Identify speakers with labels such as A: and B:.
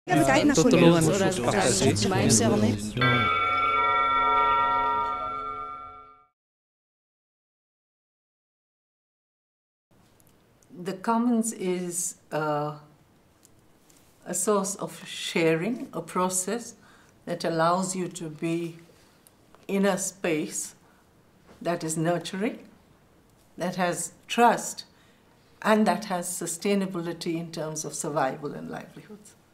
A: Tutulungan mo siya
B: The commons is a source of sharing, a process that allows you to be in a space that is nurturing, that has trust, and that has sustainability in terms of survival and livelihoods.